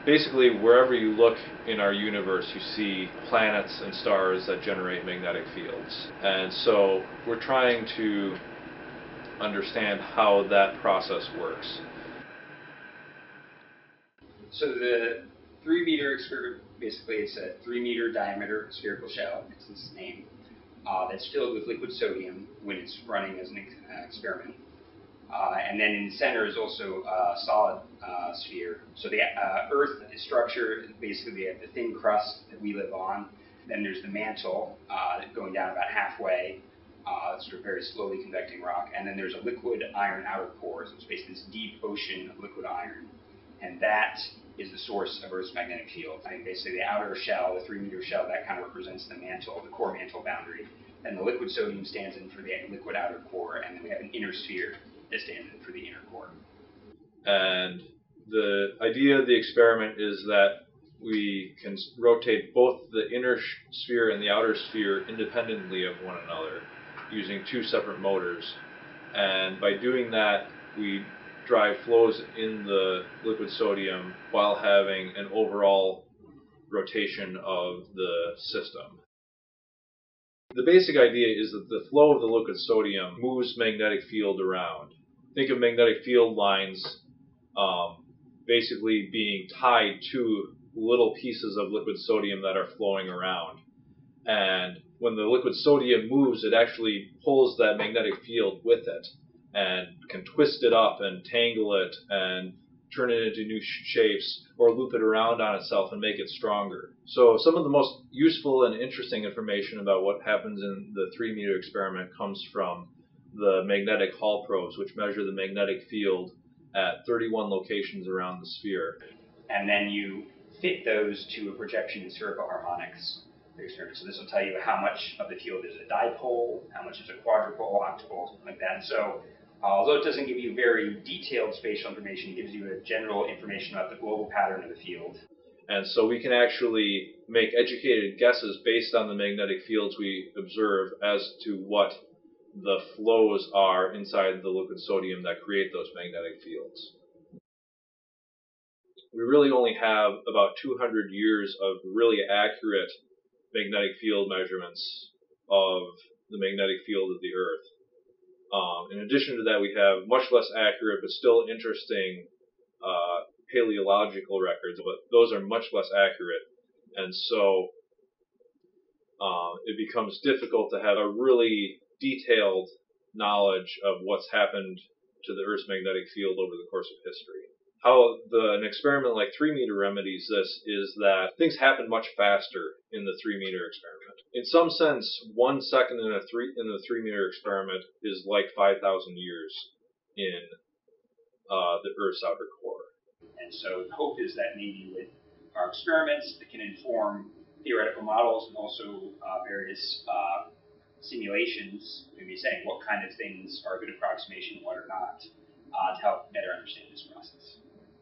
Basically, wherever you look in our universe, you see planets and stars that generate magnetic fields. And so we're trying to understand how that process works. So the 3-meter experiment, basically it's a 3-meter diameter spherical shell, it's its name, that's filled with liquid sodium when it's running as an experiment. And then in the center is also a solid sphere. So the Earth is structured, basically we have the thin crust that we live on. Then there's the mantle going down about halfway, sort of very slowly convecting rock. And then there's a liquid iron outer core. So it's basically this deep ocean of liquid iron. And that is the source of Earth's magnetic field. I think basically the outer shell, the 3-meter shell, that kind of represents the mantle, the core mantle boundary. And the liquid sodium stands in for the liquid outer core. And then we have an inner sphere that stands in for the inner core. And the idea of the experiment is that we can rotate both the inner sphere and the outer sphere independently of one another using 2 separate motors. And by doing that, we drive flows in the liquid sodium while having an overall rotation of the system. The basic idea is that the flow of the liquid sodium moves magnetic field around. Think of magnetic field lines basically being tied to little pieces of liquid sodium that are flowing around. And when the liquid sodium moves, it actually pulls that magnetic field with it and can twist it up and tangle it and turn it into new shapes or loop it around on itself and make it stronger. So some of the most useful and interesting information about what happens in the 3-meter experiment comes from the magnetic Hall probes, which measure the magnetic field at 31 locations around the sphere. And then you fit those to a projection in spherical harmonics experiment. So this will tell you how much of the field is a dipole, how much is a quadrupole, octopole, something like that. So although it doesn't give you very detailed spatial information, it gives you a general information about the global pattern of the field. And so we can actually make educated guesses based on the magnetic fields we observe as to what the flows are inside the liquid sodium that create those magnetic fields. We really only have about 200 years of really accurate magnetic field measurements of the magnetic field of the Earth. In addition to that, we have much less accurate but still interesting paleological records, but those are much less accurate. And so it becomes difficult to have a really detailed knowledge of what's happened to the Earth's magnetic field over the course of history. How an experiment like 3-meter remedies this is that things happen much faster in the 3-meter experiment. In some sense, 1 second in the 3-meter experiment is like 5,000 years in the Earth's outer core. And so the hope is that maybe with our experiments that can inform theoretical models and also various simulations, maybe saying what kind of things are a good approximation and what are not, to help better understand this process.